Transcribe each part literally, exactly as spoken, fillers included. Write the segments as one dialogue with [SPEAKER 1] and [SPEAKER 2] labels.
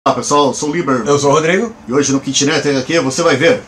[SPEAKER 1] Olá pessoal, eu sou o Liber.
[SPEAKER 2] Eu sou o Rodrigo.
[SPEAKER 1] E hoje no Kitnet aqui você vai ver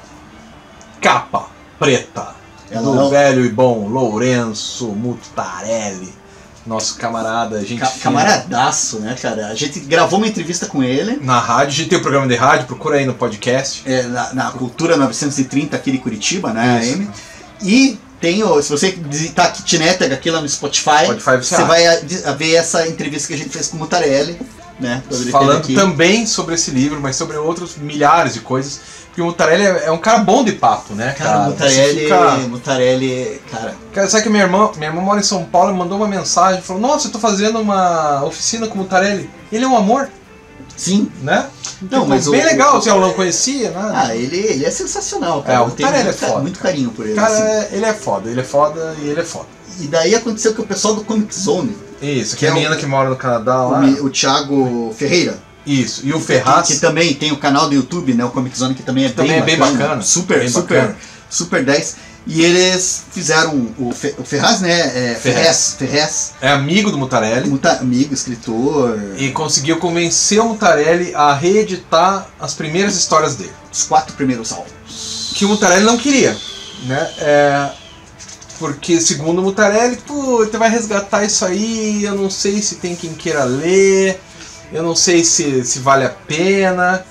[SPEAKER 2] Capa Preta
[SPEAKER 1] Ela
[SPEAKER 2] do
[SPEAKER 1] não...
[SPEAKER 2] velho e bom Lourenço Mutarelli. Nosso camarada, gente
[SPEAKER 1] Ca Camaradaço, né, cara? A gente gravou uma entrevista com ele
[SPEAKER 2] na rádio, a gente tem o um programa de rádio, procura aí no podcast.
[SPEAKER 1] É, na, na Cultura novecentos e trinta aqui de Curitiba, né, a M. E tem, o, se você visitar Kitnet aqui lá no Spotify,
[SPEAKER 2] Spotify você,
[SPEAKER 1] você vai a, a ver essa entrevista que a gente fez com o Mutarelli. Né,
[SPEAKER 2] falando também sobre esse livro, mas sobre outros milhares de coisas. Porque o Mutarelli é, é um cara bom de papo, né, cara?
[SPEAKER 1] Cara, o Mutarelli,
[SPEAKER 2] fica...
[SPEAKER 1] Mutarelli, cara...
[SPEAKER 2] cara... Sabe que minha irmã, minha irmã mora em São Paulo e mandou uma mensagem, falou, nossa, eu tô fazendo uma oficina com o Mutarelli. Ele é um amor.
[SPEAKER 1] Sim.
[SPEAKER 2] Né?
[SPEAKER 1] Não,
[SPEAKER 2] tipo,
[SPEAKER 1] mas
[SPEAKER 2] bem
[SPEAKER 1] o,
[SPEAKER 2] legal,
[SPEAKER 1] o,
[SPEAKER 2] assim, eu não conhecia, né?
[SPEAKER 1] Ah, ele, ele é sensacional, cara.
[SPEAKER 2] É, o
[SPEAKER 1] eu tenho
[SPEAKER 2] Mutarelli
[SPEAKER 1] muito,
[SPEAKER 2] é foda.
[SPEAKER 1] muito carinho por ele.
[SPEAKER 2] Cara,
[SPEAKER 1] assim.
[SPEAKER 2] ele é foda, ele é foda e ele é foda.
[SPEAKER 1] E daí aconteceu que o pessoal do Comic Zone...
[SPEAKER 2] Isso, que é a menina o, que mora no Canadá lá.
[SPEAKER 1] O, o Thiago Ferreira.
[SPEAKER 2] Isso, e o Ferraz.
[SPEAKER 1] Que, que também tem o canal do YouTube, né? O Comic Zone, que também é,
[SPEAKER 2] que
[SPEAKER 1] bem,
[SPEAKER 2] também
[SPEAKER 1] bacana,
[SPEAKER 2] é bem bacana.
[SPEAKER 1] Super,
[SPEAKER 2] bem
[SPEAKER 1] super,
[SPEAKER 2] bacana.
[SPEAKER 1] super dez. E eles fizeram o, Fe, o Ferraz, né? É, Ferraz. Ferraz.
[SPEAKER 2] É amigo do Mutarelli.
[SPEAKER 1] Muta, amigo, escritor.
[SPEAKER 2] E conseguiu convencer o Mutarelli a reeditar as primeiras histórias dele.
[SPEAKER 1] Os quatro primeiros álbuns.
[SPEAKER 2] Que o Mutarelli não queria, né? É... Porque, segundo o Mutarelli, pô, você vai resgatar isso aí, eu não sei se tem quem queira ler, eu não sei se, se vale a pena.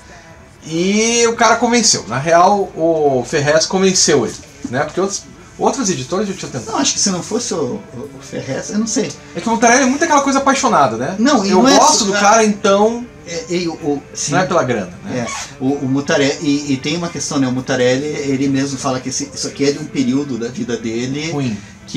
[SPEAKER 2] E o cara convenceu. Na real, o Ferraz convenceu ele, né? Porque outros, outras editoras já tinham tentado.
[SPEAKER 1] Não, acho que se não fosse o, o Ferraz, eu não sei.
[SPEAKER 2] É que o Mutarelli é muito aquela coisa apaixonada, né?
[SPEAKER 1] Não,
[SPEAKER 2] eu
[SPEAKER 1] não
[SPEAKER 2] gosto
[SPEAKER 1] é,
[SPEAKER 2] do cara, então...
[SPEAKER 1] É, e, o, sim,
[SPEAKER 2] não é pela grana, né?
[SPEAKER 1] É, o, o Mutarelli, e, e tem uma questão, né? O Mutarelli, ele mesmo fala que esse, isso aqui é de um período da vida dele...
[SPEAKER 2] Ruim.
[SPEAKER 1] Que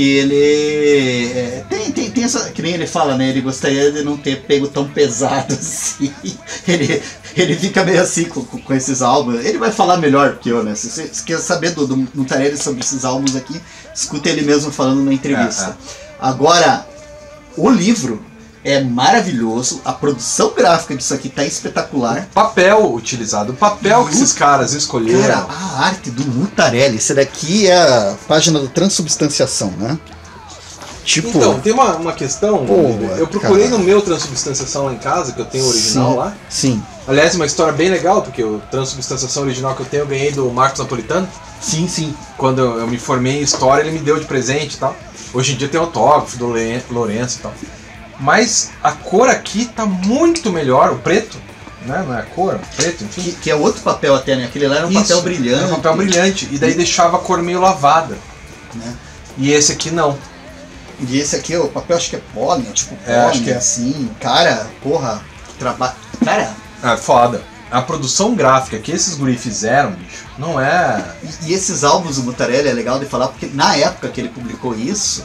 [SPEAKER 1] ele é, tem, tem, tem essa, que nem ele fala, né? Ele gostaria de não ter pego tão pesado assim. Ele, ele fica meio assim com, com esses álbuns. Ele vai falar melhor que eu, né? Se você quer saber do, do Mutarelli sobre esses álbuns aqui, escuta ele mesmo falando na entrevista. É, é. Agora, o livro é maravilhoso, a produção gráfica disso aqui tá espetacular.
[SPEAKER 2] O papel utilizado, o papel que esses caras escolheram.
[SPEAKER 1] Cara, a arte do Mutarelli, esse daqui é a página do Transubstanciação, né? Tipo...
[SPEAKER 2] Então, tem uma, uma questão,
[SPEAKER 1] Pô,
[SPEAKER 2] eu procurei
[SPEAKER 1] cara.
[SPEAKER 2] no meu Transubstanciação lá em casa, que eu tenho o original
[SPEAKER 1] sim,
[SPEAKER 2] lá.
[SPEAKER 1] Sim.
[SPEAKER 2] Aliás, uma história bem legal, porque o Transubstanciação original que eu tenho eu ganhei do Marcos Napolitano.
[SPEAKER 1] Sim, sim.
[SPEAKER 2] Quando eu me formei em História, ele me deu de presente e tal. Hoje em dia tem autógrafo do Lourenço e tal. Mas a cor aqui tá muito melhor, o preto, né? Não é a cor, o preto, enfim.
[SPEAKER 1] Que, que é outro papel até, né? Aquele lá era um
[SPEAKER 2] Isso,
[SPEAKER 1] papel brilhante.
[SPEAKER 2] Era um papel brilhante, e daí deixava a cor meio lavada.
[SPEAKER 1] Né?
[SPEAKER 2] E esse aqui não.
[SPEAKER 1] E esse aqui, o papel acho que é pólen, tipo pólen,
[SPEAKER 2] é, acho que é.
[SPEAKER 1] assim. Cara, porra, trabalho. Cara.
[SPEAKER 2] É foda. A produção gráfica que esses guri fizeram, bicho, não é...
[SPEAKER 1] E, e esses álbuns do Mutarelli é legal de falar, porque na época que ele publicou isso...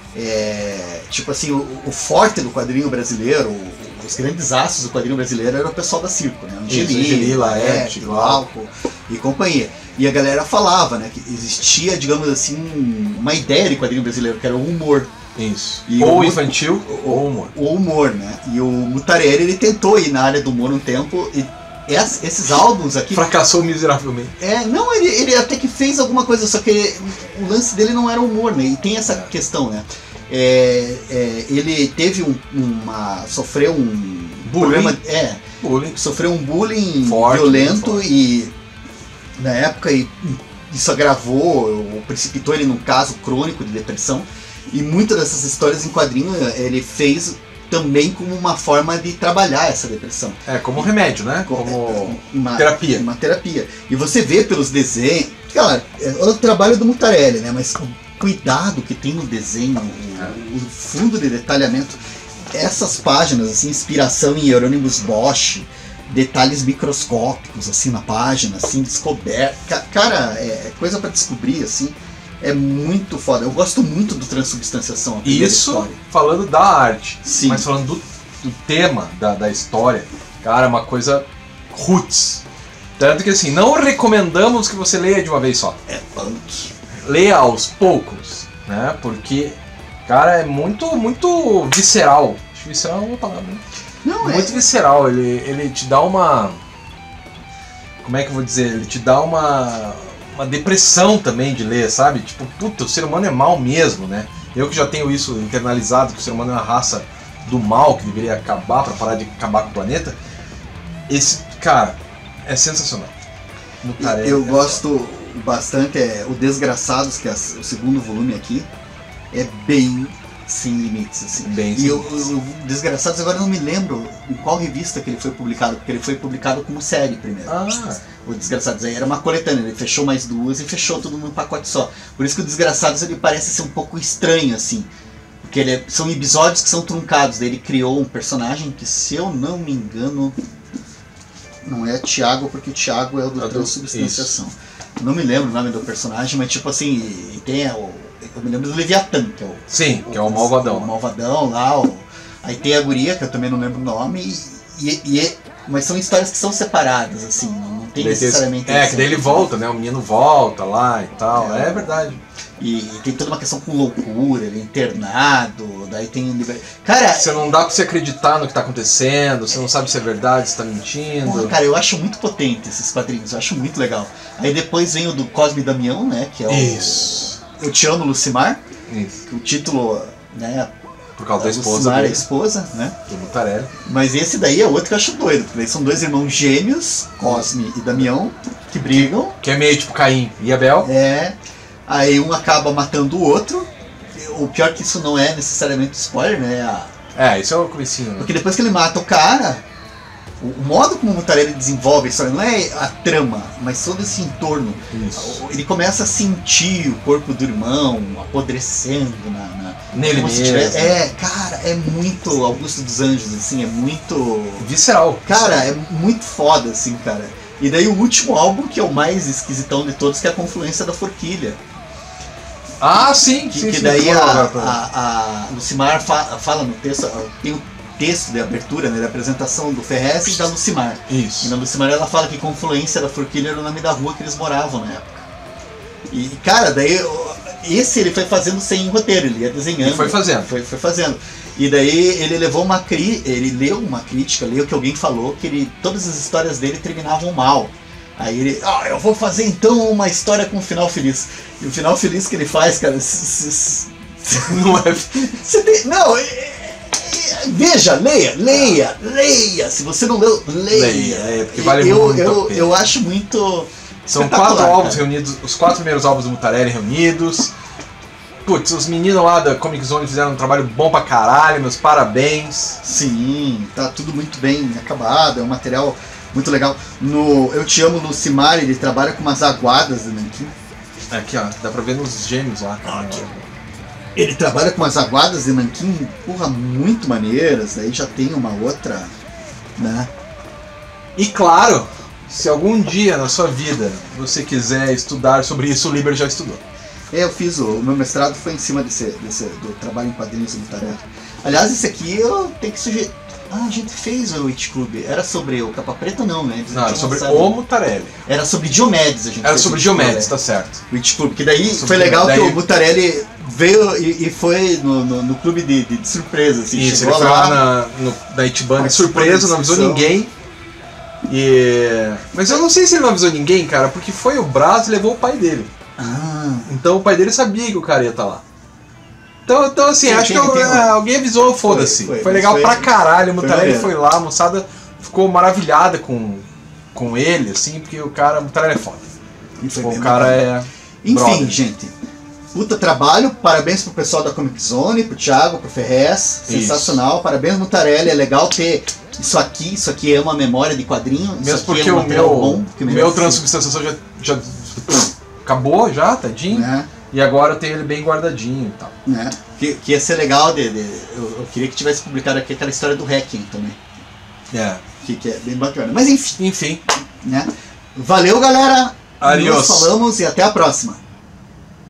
[SPEAKER 1] É, tipo assim, o, o forte do quadrinho brasileiro, o, os grandes astros do quadrinho brasileiro era o pessoal da Circo, né? Angeli, Laerte, Glauco e companhia. E a galera falava, né, que existia, digamos assim, uma ideia de quadrinho brasileiro, que era o humor.
[SPEAKER 2] Isso.
[SPEAKER 1] E
[SPEAKER 2] ou
[SPEAKER 1] o,
[SPEAKER 2] infantil,
[SPEAKER 1] o,
[SPEAKER 2] ou humor.
[SPEAKER 1] O humor, né? E o Mutarelli, ele tentou ir na área do humor um tempo e esses álbuns aqui...
[SPEAKER 2] Fracassou miseravelmente.
[SPEAKER 1] É, não, ele, ele até que fez alguma coisa, só que o lance dele não era humor, né? E tem essa é. questão, né? É, é, ele teve um, uma... sofreu um...
[SPEAKER 2] Bullying.
[SPEAKER 1] Problema, é,
[SPEAKER 2] bullying.
[SPEAKER 1] Sofreu um bullying
[SPEAKER 2] forte,
[SPEAKER 1] violento e... Na época, e, isso agravou, precipitou ele num caso crônico de depressão. E muitas dessas histórias em quadrinho ele fez... também como uma forma de trabalhar essa depressão.
[SPEAKER 2] É, como remédio, né? Como
[SPEAKER 1] uma,
[SPEAKER 2] terapia.
[SPEAKER 1] Uma terapia. E você vê pelos desenhos... Claro, é o trabalho do Mutarelli, né? Mas o cuidado que tem no desenho, o, o fundo de detalhamento, essas páginas, assim, inspiração em Hieronymus Bosch, detalhes microscópicos, assim, na página, assim, descoberta. Cara, é coisa para descobrir, assim. É muito foda. Eu gosto muito do Transubstanciação.
[SPEAKER 2] Isso
[SPEAKER 1] história.
[SPEAKER 2] Falando da arte.
[SPEAKER 1] Sim.
[SPEAKER 2] Mas falando do, do tema da, da história, cara, é uma coisa roots. Tanto que assim, não recomendamos que você leia de uma vez só.
[SPEAKER 1] É punk.
[SPEAKER 2] Leia aos poucos, né? Porque, cara, é muito, muito visceral. Acho que visceral é uma palavra, né?
[SPEAKER 1] Não,
[SPEAKER 2] muito
[SPEAKER 1] é...
[SPEAKER 2] visceral. Ele, ele te dá uma... Como é que eu vou dizer? Ele te dá uma... uma depressão também de ler, sabe? Tipo, puta, o ser humano é mal mesmo, né? Eu que já tenho isso internalizado, que o ser humano é uma raça do mal, que deveria acabar para parar de acabar com o planeta. Esse Cara, é sensacional. Mutarelli,
[SPEAKER 1] eu
[SPEAKER 2] é
[SPEAKER 1] gosto foda. bastante, é o Desgraçados, que é o segundo volume aqui, é bem sem limites, assim.
[SPEAKER 2] Bem
[SPEAKER 1] e o, o Desgraçados, agora eu não me lembro em qual revista que ele foi publicado, porque ele foi publicado como série primeiro.
[SPEAKER 2] Ah.
[SPEAKER 1] O Desgraçados aí era uma coletânea, ele fechou mais duas e fechou tudo num pacote só. Por isso que o Desgraçados ele parece ser um pouco estranho, assim. Porque ele é, são episódios que são truncados. Daí ele criou um personagem que, se eu não me engano, não é Tiago, porque o Tiago é o do Transubstanciação. Não me lembro o nome do personagem, mas tipo assim, tem o, eu me lembro do Leviatã, que é o...
[SPEAKER 2] Sim,
[SPEAKER 1] o,
[SPEAKER 2] que é o malvadão.
[SPEAKER 1] O malvadão lá, o, aí tem a guria, que eu também não lembro o nome, e, e, e é, mas são histórias que são separadas, assim, não tem necessariamente...
[SPEAKER 2] É, que daí ele volta, né, o menino volta lá e tal, é, é verdade.
[SPEAKER 1] E, e tem toda uma questão com loucura, ele é internado, daí tem... Cara...
[SPEAKER 2] Você não dá pra você acreditar no que tá acontecendo, você não sabe se é verdade, se tá mentindo.
[SPEAKER 1] Porra, cara, eu acho muito potente esses quadrinhos, eu acho muito legal. Aí depois vem o do Cosme e Damião, né, que é o...
[SPEAKER 2] Isso.
[SPEAKER 1] Eu Te Amo, Lucimar.
[SPEAKER 2] Isso.
[SPEAKER 1] O título, né...
[SPEAKER 2] Por causa da esposa
[SPEAKER 1] Lucimar é
[SPEAKER 2] dele.
[SPEAKER 1] a esposa, né?
[SPEAKER 2] Do Mutarelli.
[SPEAKER 1] Mas esse daí é outro que eu acho doido, porque são dois irmãos gêmeos, Cosme e Damião, que brigam.
[SPEAKER 2] Que é meio tipo Caim e Abel.
[SPEAKER 1] É... Aí um acaba matando o outro. O pior é que isso não é necessariamente spoiler, né? A...
[SPEAKER 2] É, isso é o comecinho, né?
[SPEAKER 1] Porque depois que ele mata o cara, o, o modo como o Mutarelli desenvolve a história não é a trama, mas todo esse entorno.
[SPEAKER 2] Isso.
[SPEAKER 1] Ele começa a sentir o corpo do irmão apodrecendo na, na
[SPEAKER 2] nele mesmo.
[SPEAKER 1] Tivesse... É, cara, é muito Augusto dos Anjos, assim, é muito...
[SPEAKER 2] Visceral.
[SPEAKER 1] Cara, é muito foda, assim, cara. E daí o último álbum, que é o mais esquisitão de todos, que é a Confluência da Forquilha.
[SPEAKER 2] Ah, sim,
[SPEAKER 1] Que,
[SPEAKER 2] sim,
[SPEAKER 1] que
[SPEAKER 2] sim,
[SPEAKER 1] daí
[SPEAKER 2] sim,
[SPEAKER 1] a,
[SPEAKER 2] a,
[SPEAKER 1] a, a Lucimar fa, fala no texto, tem o texto de abertura, né, da apresentação do Ferrez e da Lucimar.
[SPEAKER 2] Isso.
[SPEAKER 1] E na Lucimar ela fala que Confluência da Forquilha era o nome da rua que eles moravam na época. E, cara, daí esse ele foi fazendo sem roteiro, ele ia desenhando.
[SPEAKER 2] Ele foi fazendo.
[SPEAKER 1] Foi, foi fazendo. E daí ele levou uma cri, ele leu uma crítica, leu que alguém falou que ele, todas as histórias dele terminavam mal. Aí ele, ah, eu vou fazer então uma história com um final feliz. E o final feliz que ele faz, cara,
[SPEAKER 2] não é.
[SPEAKER 1] Você tem, não, é, é, veja, leia, leia, leia. Se você não leu, leia. leia
[SPEAKER 2] é, porque vale
[SPEAKER 1] eu,
[SPEAKER 2] muito
[SPEAKER 1] eu,
[SPEAKER 2] a pena.
[SPEAKER 1] eu acho muito.
[SPEAKER 2] São quatro álbuns reunidos, os quatro primeiros álbuns do Mutarelli reunidos. Putz, os meninos lá da Comic Zone fizeram um trabalho bom pra caralho, meus parabéns.
[SPEAKER 1] Sim, tá tudo muito bem acabado, é um material muito legal. No Eu Te Amo, Lucimar, ele trabalha com umas aguadas de nanquim.
[SPEAKER 2] Aqui, ó, dá pra ver nos gêmeos lá. Cara.
[SPEAKER 1] Ele trabalha com umas aguadas de nanquim, porra, muito maneiras. Aí já tem uma outra, né?
[SPEAKER 2] E claro, se algum dia na sua vida você quiser estudar sobre isso, o Liber já estudou.
[SPEAKER 1] É, eu fiz, o, o meu mestrado foi em cima desse, desse, do trabalho em quadrinhos do Mutarelli. Aliás, esse aqui eu tenho que sugerir. Ah, a gente fez o It Club. Era sobre o Capa Preta, não, né?
[SPEAKER 2] Não, era sobre o Mutarelli.
[SPEAKER 1] Era sobre Diomedes, a gente
[SPEAKER 2] Era
[SPEAKER 1] fez
[SPEAKER 2] sobre Diomedes, tá certo.
[SPEAKER 1] O It Club, que daí
[SPEAKER 2] sobre
[SPEAKER 1] foi legal
[SPEAKER 2] daí...
[SPEAKER 1] que o Mutarelli veio e, e foi no, no, no clube de, de, de surpresa, assim.
[SPEAKER 2] Isso,
[SPEAKER 1] chegou
[SPEAKER 2] ele foi
[SPEAKER 1] lá,
[SPEAKER 2] lá na, no, na Itibana de surpresa, não avisou ninguém. E... Mas eu não sei se ele não avisou ninguém, cara, porque foi o Brás e levou o pai dele.
[SPEAKER 1] Ah.
[SPEAKER 2] Então o pai dele sabia que o cara ia estar lá. Então, então assim,
[SPEAKER 1] Quem,
[SPEAKER 2] acho
[SPEAKER 1] quem,
[SPEAKER 2] que
[SPEAKER 1] quem,
[SPEAKER 2] alguém, alguém avisou, foda-se. Foi,
[SPEAKER 1] foi,
[SPEAKER 2] foi legal
[SPEAKER 1] foi,
[SPEAKER 2] pra caralho, o Mutarelli
[SPEAKER 1] foi,
[SPEAKER 2] foi lá, a moçada ficou maravilhada com, com ele, assim, porque o cara, o Mutarelli é foda.
[SPEAKER 1] Foi
[SPEAKER 2] o cara é...
[SPEAKER 1] Enfim,
[SPEAKER 2] brother.
[SPEAKER 1] gente, puta trabalho, parabéns pro pessoal da Comic Zone, pro Thiago, pro Ferrez, sensacional, isso. Parabéns Mutarelli, é legal ter isso aqui, isso aqui é uma memória de quadrinho,
[SPEAKER 2] mesmo
[SPEAKER 1] isso
[SPEAKER 2] porque
[SPEAKER 1] é um
[SPEAKER 2] o meu,
[SPEAKER 1] bom,
[SPEAKER 2] o meu Transubstanciação já, já acabou já, tadinho,
[SPEAKER 1] né?
[SPEAKER 2] E agora eu tenho ele bem guardadinho e tal.
[SPEAKER 1] Né? Que, que ia ser legal, de, de eu, eu queria que tivesse publicado aqui aquela história do Hacking também.
[SPEAKER 2] É.
[SPEAKER 1] Que, que é bem bacana. Mas enfim.
[SPEAKER 2] Enfim.
[SPEAKER 1] Né? Valeu, galera.
[SPEAKER 2] Adiós.
[SPEAKER 1] Nos falamos e até a próxima.